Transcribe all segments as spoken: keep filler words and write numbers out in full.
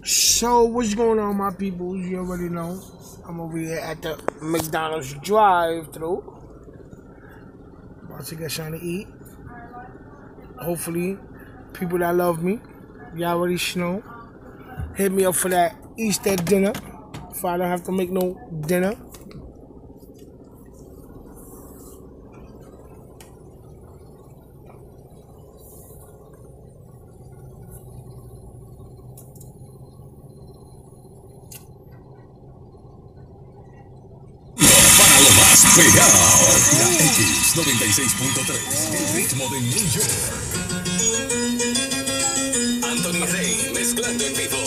So, what's going on, my people? You already know. I'm over here at the McDonald's drive-thru. About to get something to eat. Hopefully, people that love me, y'all already know, hit me up for that Easter dinner. If I don't have to make no dinner. Pegado, la X noventa y seis punto tres, el ritmo de New York. Anthony Rey mezclando en vivo.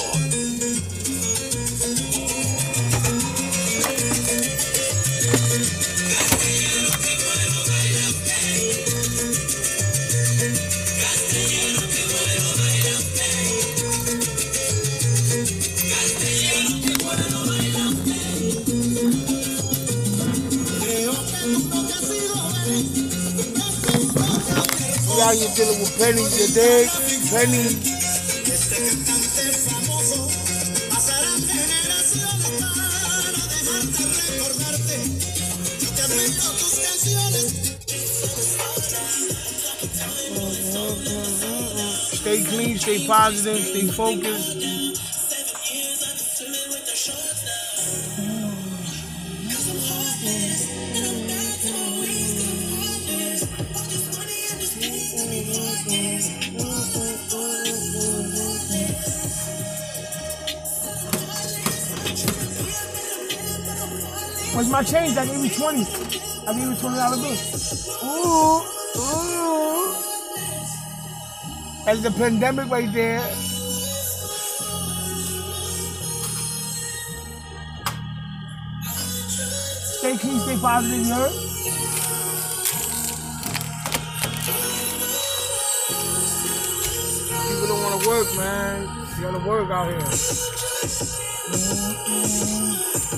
Y'all you're dealing with Penny today. Penny. Stay clean, stay positive, stay focused. What's my change? I gave you twenty. I gave you twenty dollar bill. Ooh, ooh. That's the pandemic right there. Stay clean, stay positive, you heard? People don't want to work, man. You want to work out here. Mm-hmm.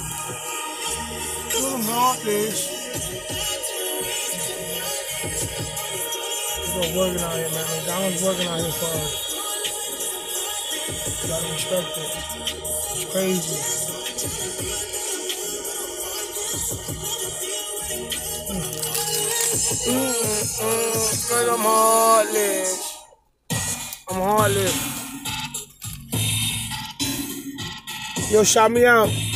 I'm heartless. People working out here, man. McDonald's working out here for us. You gotta respect it. It's crazy. Mm-mm-mm. Cause I'm heartless. I'm heartless. Yo, shout me out.